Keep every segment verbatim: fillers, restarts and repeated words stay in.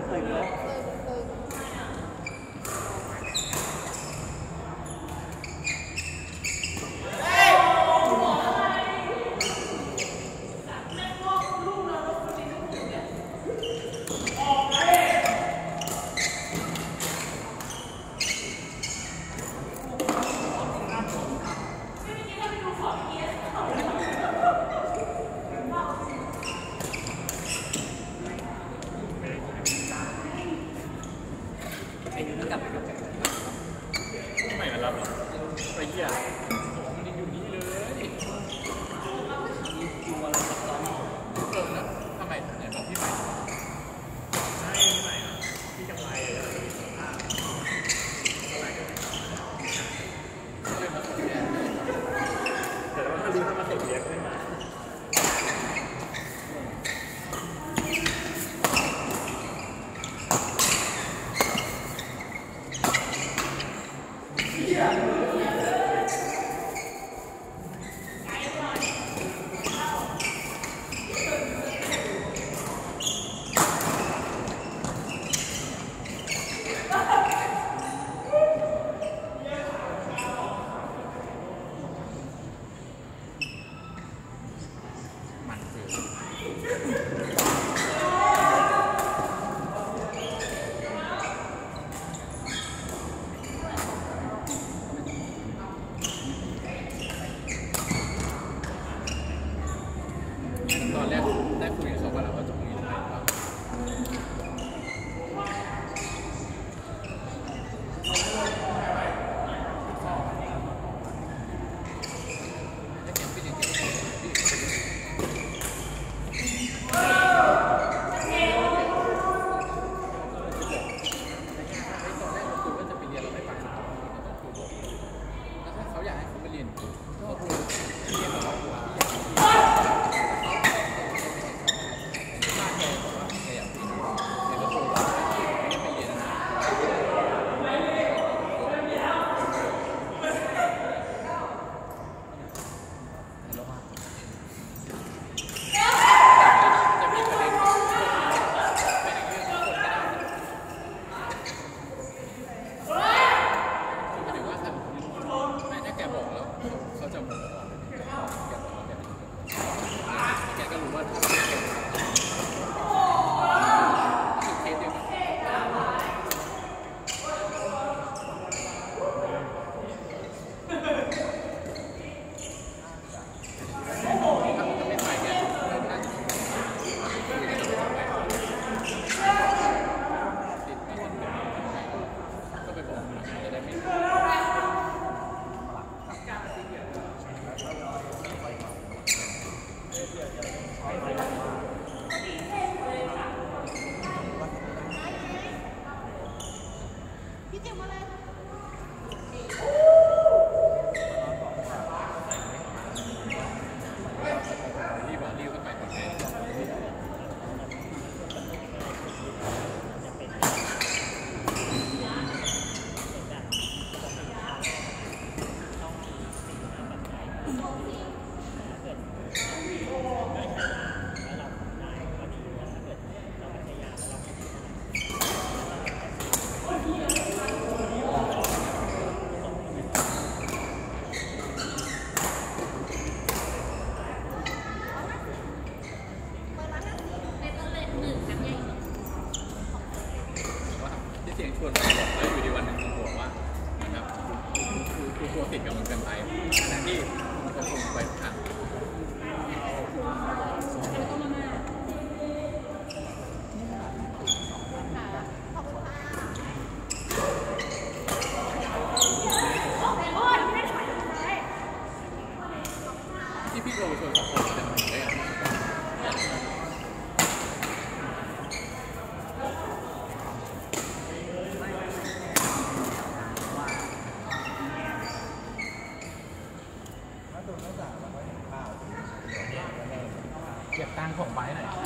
เก็บตังค์ของไบหน่อย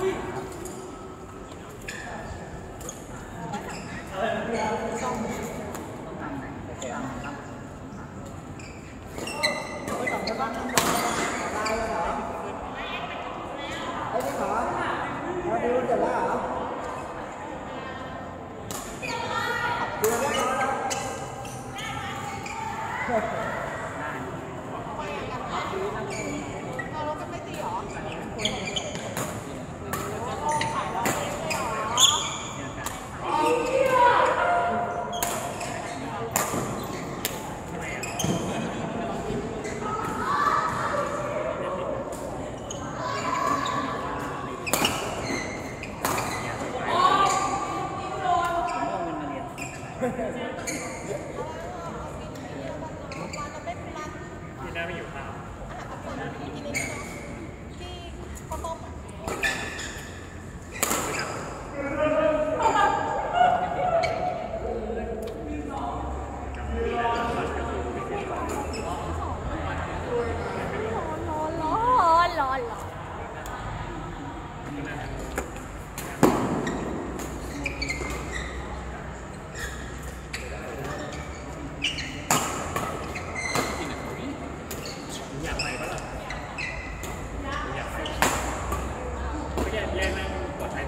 เราดูเสร็จแล้วเหรอ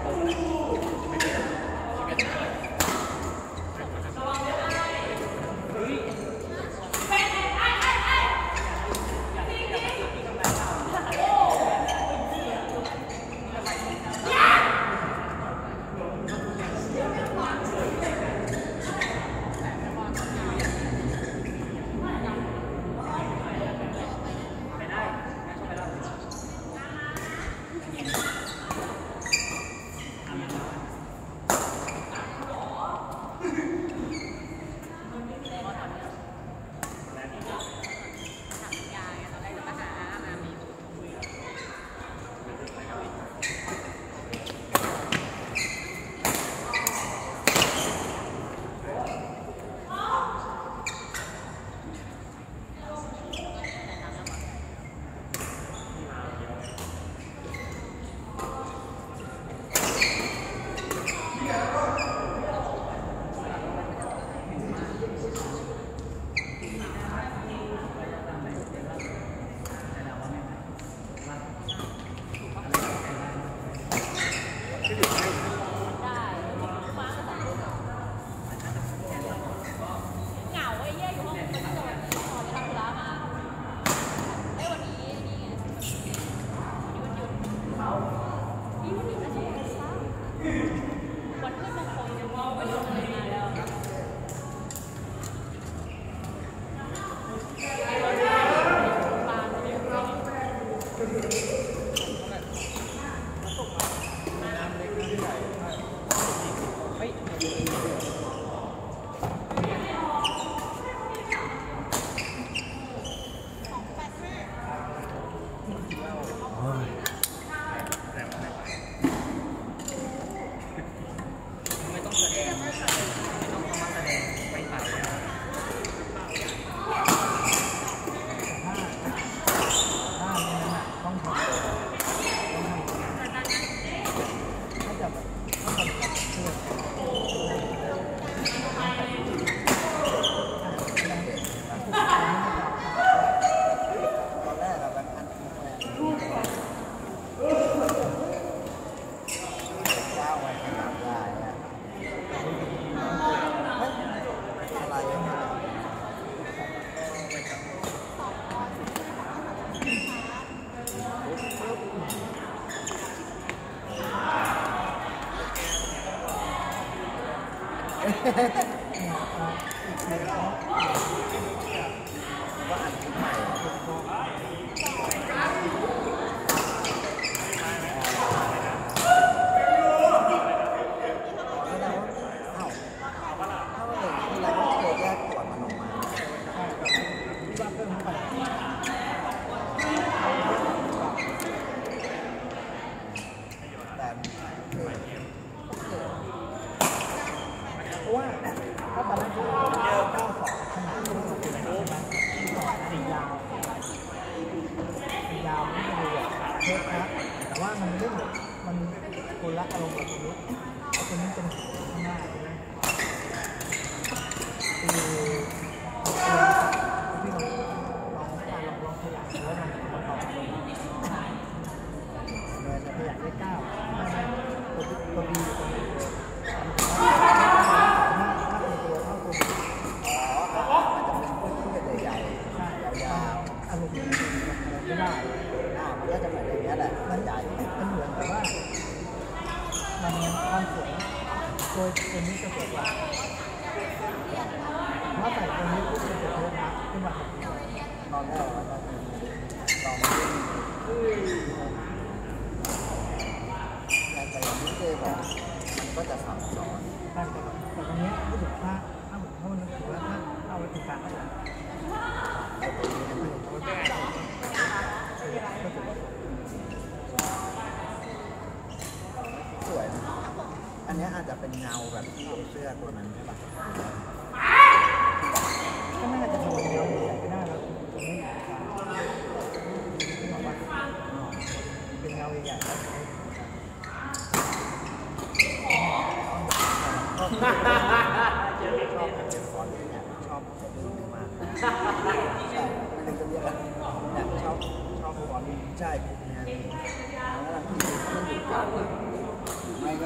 ใช่เนี่ยแล้วที่มันอยู่กลางไม่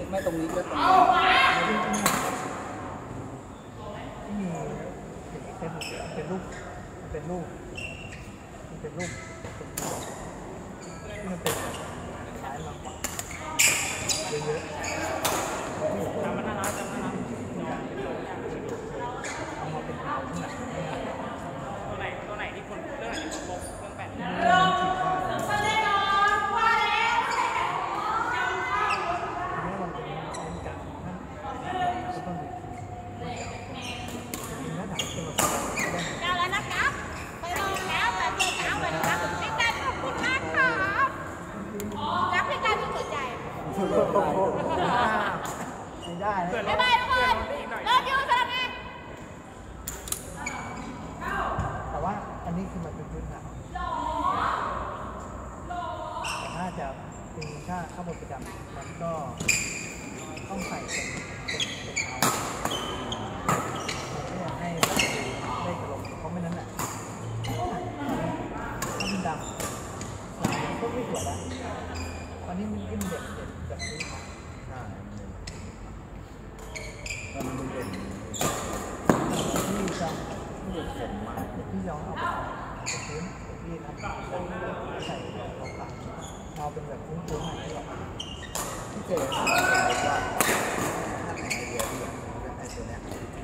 ไม่ตรงนี้ก็ตรงนี้ที่มีเป็นเป็นรูปเป็นรูปเป็นรูปที่มันเป็นซ้ายมาขวาเยอะๆจำมันน่ารักจำมันน่ารักเอามาเป็นเราที่ไหนตัวไหนตัวไหนที่คนเรื่องไหนที่คนลบเรื่องแปดเรื่องขีดว่าเรื่องว่าแล้วทีนี้มันเป็นเป็นการท่านก็ต้องมีทีหน้าด่านเป็นแบบเจ้าแล้วนะครับไปลองแล้วไปเจอเช้าไปนะครับพี่การขอบคุณมากครับรักพี่การที่หัวใจไม่ได้บ๊ายบายทุกคนเลิฟยูสลับไงแต่ว่าอันนี้คือมันเป็นพื้นฐานแต่ถ้าจะเป็นค่าข้าวบดประจำมันก็ต้องใส่เป็นเป็นเป็นเท้าเพื่อให้ได้กระลงเพราะไม่นั้นแหละถ้ามันดำหลังก็ไม่สวยแล้วตอนนี้มันยิ่งเด็ดเด็ดแบบนี้ใช่มันมันเด่นที่จะที่เด่นเด่นมากที่ยองเอาไปพื้นที่ทำใส่ลงไปเราเป็นแบบพื้นพื้นใหม่ที่แบบที่เจ๋งมากเลยว่าถ้าในไอเดียที่แบบไอตัวเนี้ย